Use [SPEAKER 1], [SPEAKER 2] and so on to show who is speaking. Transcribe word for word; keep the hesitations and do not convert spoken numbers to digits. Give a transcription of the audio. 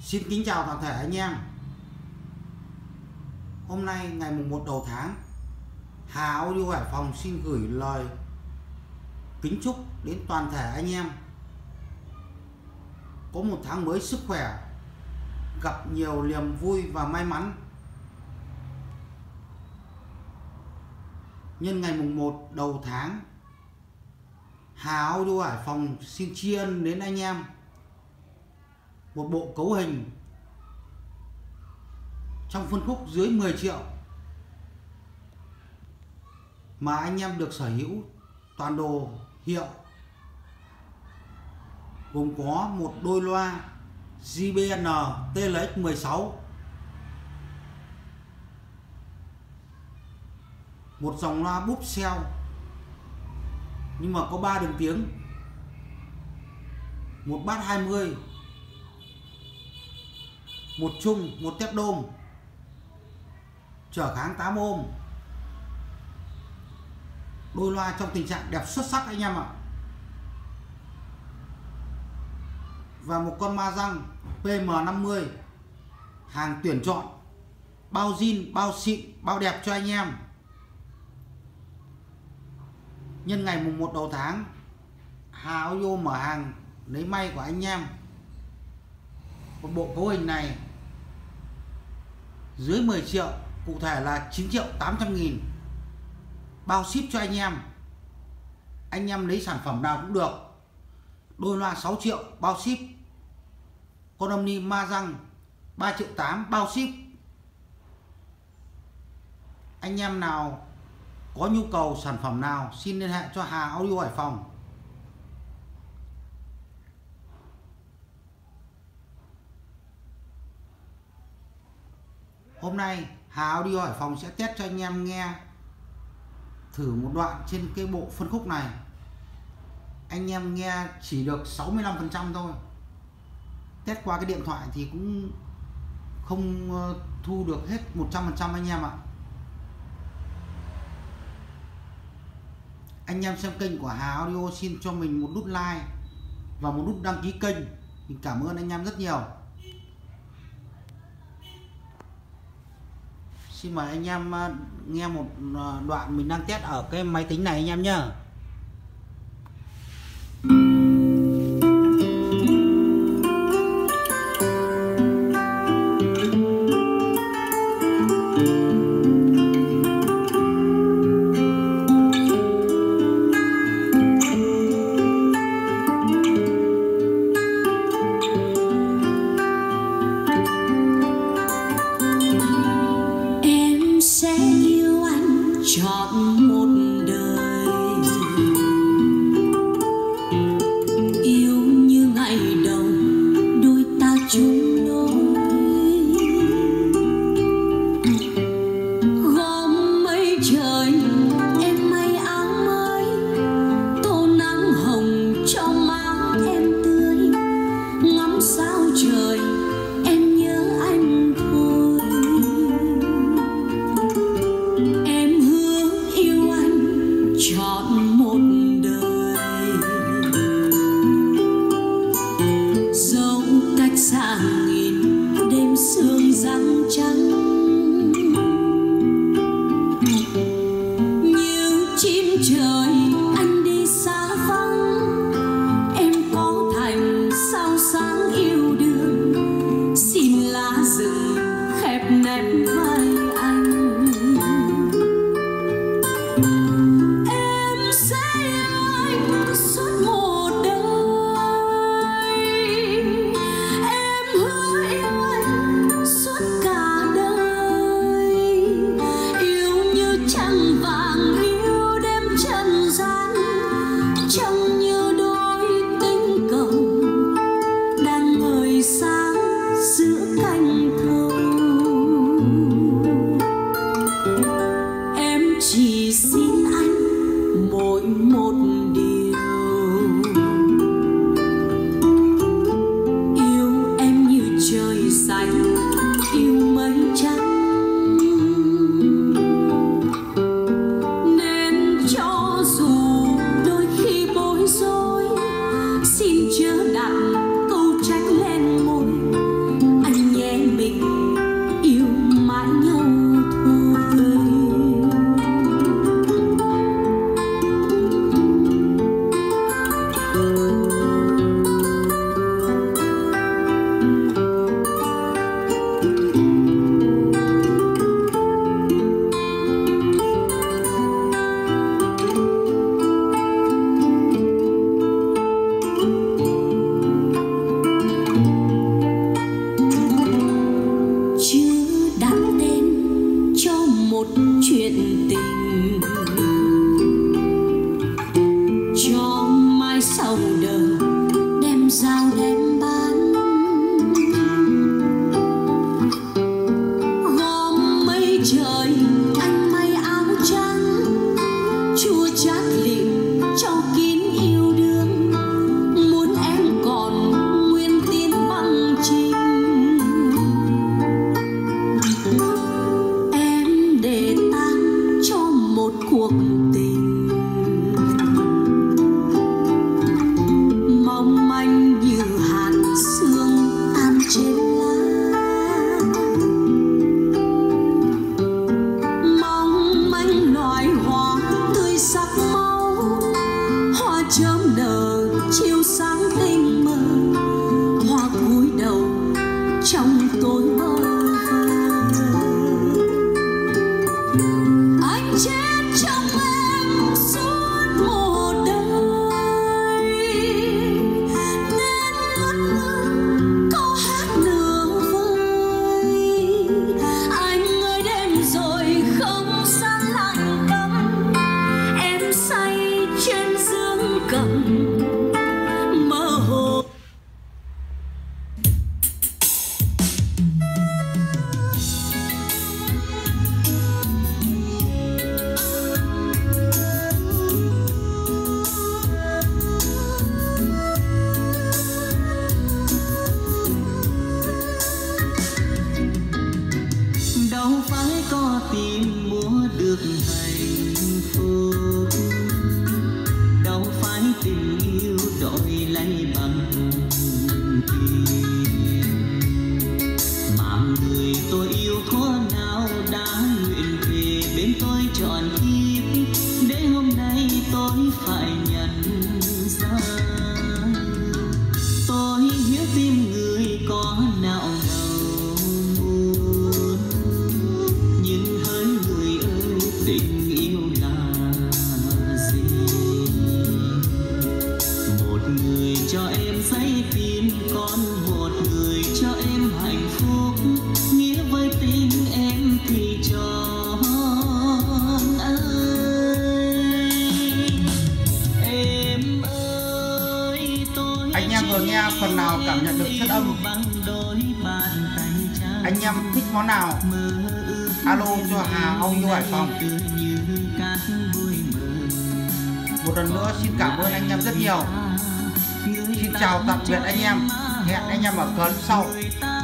[SPEAKER 1] Xin kính chào toàn thể anh em. Hôm nay ngày mùng một đầu tháng, Hà Audio Hải Phòng xin gửi lời kính chúc đến toàn thể anh em có một tháng mới sức khỏe, gặp nhiều niềm vui và may mắn. Nhân ngày mùng một đầu tháng, Hà Audio Hải Phòng xin tri ân đến anh em một bộ cấu hình trong phân khúc dưới mười triệu mà anh em được sở hữu toàn đồ hiệu, gồm có một đôi loa J B L T L X mười sáu, một dòng loa búp xeo nhưng mà có ba đường tiếng, một bass hai mươi, một chung, một tép đôm, trở kháng tám ohm. Đôi loa trong tình trạng đẹp xuất sắc anh em ạ. Và một con ma răng P M năm mươi, hàng tuyển chọn, bao zin, bao xịn, bao đẹp cho anh em. Nhân ngày mùng một đầu tháng, Hà Audio mở hàng lấy may của anh em một bộ cấu hình này dưới mười triệu, cụ thể là chín triệu tám trăm nghìn, bao ship cho anh em. Anh em lấy sản phẩm nào cũng được. Đôi loa sáu triệu bao ship, con âm ni ma răng ba triệu tám bao ship. Anh em nào có nhu cầu sản phẩm nào xin liên hệ cho Hà Audio Hải Phòng. Hôm nay Hà Audio Hải Phòng sẽ test cho anh em nghe thử một đoạn trên cái bộ phân khúc này. Anh em nghe chỉ được sáu mươi lăm phần trăm thôi. Test qua cái điện thoại thì cũng không thu được hết một trăm phần trăm anh em ạ. Anh em xem kênh của Hà Audio xin cho mình một nút like và một nút đăng ký kênh. Mình cảm ơn anh em rất nhiều. Xin mời anh em nghe một đoạn mình đang test ở cái máy tính này anh em nhé.
[SPEAKER 2] Chọn một đời yêu như ngày đầu đôi ta chung đôi, gom mây trời em may áo mới, tô nắng hồng cho má em tươi, ngắm sao trời em nhớ anh thôi. Chọn một đời dẫu cách xa nghìn đêm sương răng trắng, như chim trời anh đi xa vắng, em có thành sao sáng yêu đương, xin lá rừng khép nép vai anh. Cả đời
[SPEAKER 3] tìm mua được hạnh phúc, đâu phải tình yêu đổi lấy bằng tiền. Mà người tôi yêu thuở nào đã nguyện về bên tôi trọn kiếp, để hôm nay tôi phải nhận ra tôi hiếu tim người có nào đâu muốn. Nhưng hỡi người ơi, tình yêu là gì? Một người cho em giấy tin, còn một người cho em hạnh phúc. Nghĩa với tình em thì tròn em ơi. Tôi
[SPEAKER 1] anh em vừa nghe phần nào cảm nhận được chất âm, anh em thích món nào alo cho Hà Audio Hải Phòng. Một lần nữa xin cảm ơn anh em rất nhiều. Xin chào tạm biệt anh em, hẹn anh em ở clip sau.